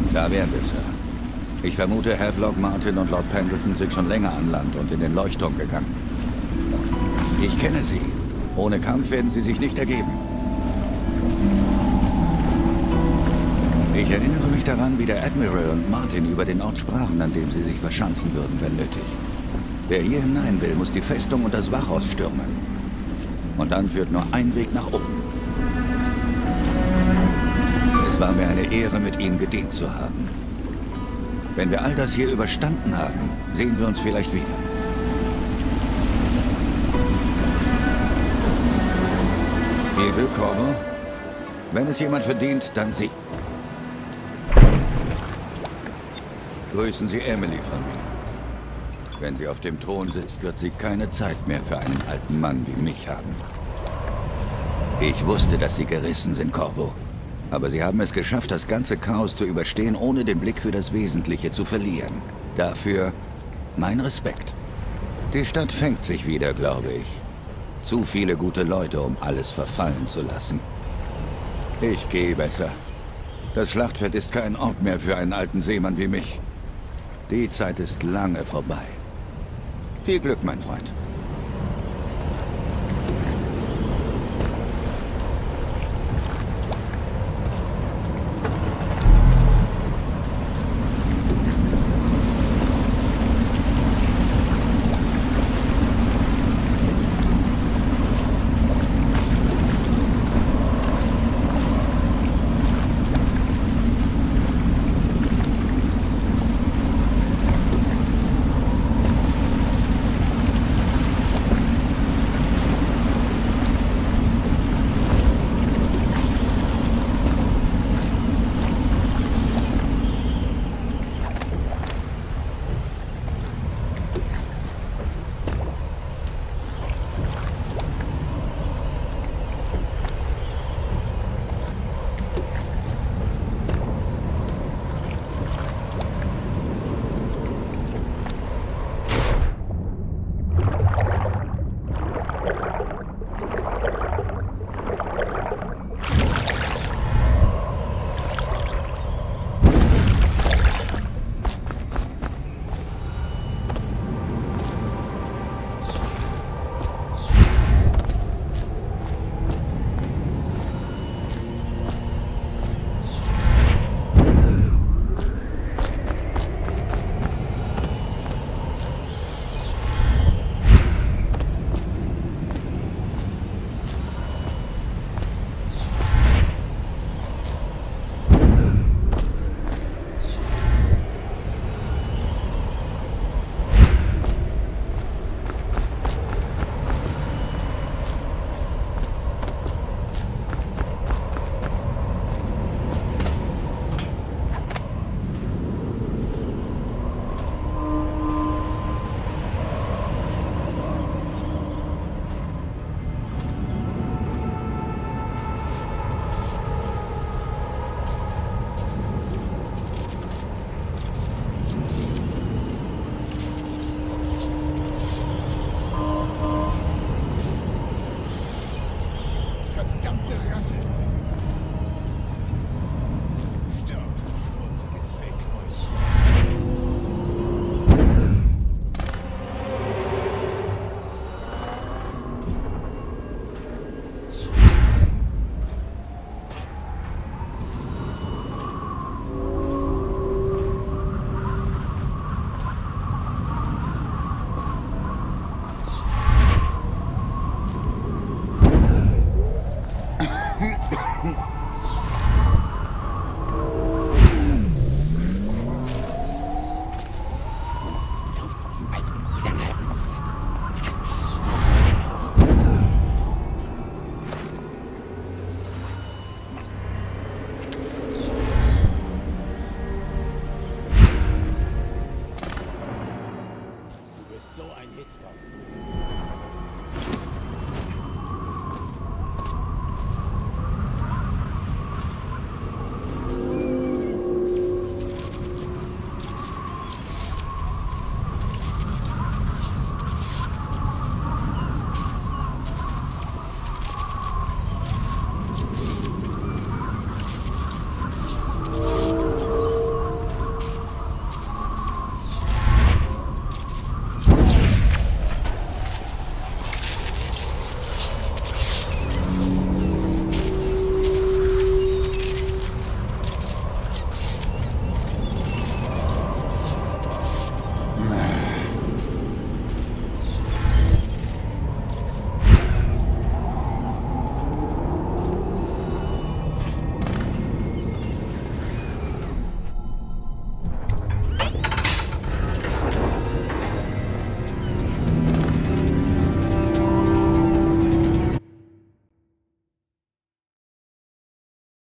Da wären wir, Sir. Ich vermute, Havelock, Martin und Lord Pendleton sind schon länger an Land und in den Leuchtturm gegangen. Ich kenne sie. Ohne Kampf werden sie sich nicht ergeben. Ich erinnere mich daran, wie der Admiral und Martin über den Ort sprachen, an dem sie sich verschanzen würden, wenn nötig. Wer hier hinein will, muss die Festung und das Wachhaus stürmen. Und dann führt nur ein Weg nach oben. Es war mir eine Ehre, mit Ihnen gedient zu haben. Wenn wir all das hier überstanden haben, sehen wir uns vielleicht wieder. Viel Glück, Corvo. Wenn es jemand verdient, dann Sie. Grüßen Sie Emily von mir. Wenn sie auf dem Thron sitzt, wird sie keine Zeit mehr für einen alten Mann wie mich haben. Ich wusste, dass Sie gerissen sind, Corvo. Aber Sie haben es geschafft, das ganze Chaos zu überstehen, ohne den Blick für das Wesentliche zu verlieren. Dafür mein Respekt. Die Stadt fängt sich wieder, glaube ich. Zu viele gute Leute, um alles verfallen zu lassen. Ich gehe besser. Das Schlachtfeld ist kein Ort mehr für einen alten Seemann wie mich. Die Zeit ist lange vorbei. Viel Glück, mein Freund. Verdammte Ratte!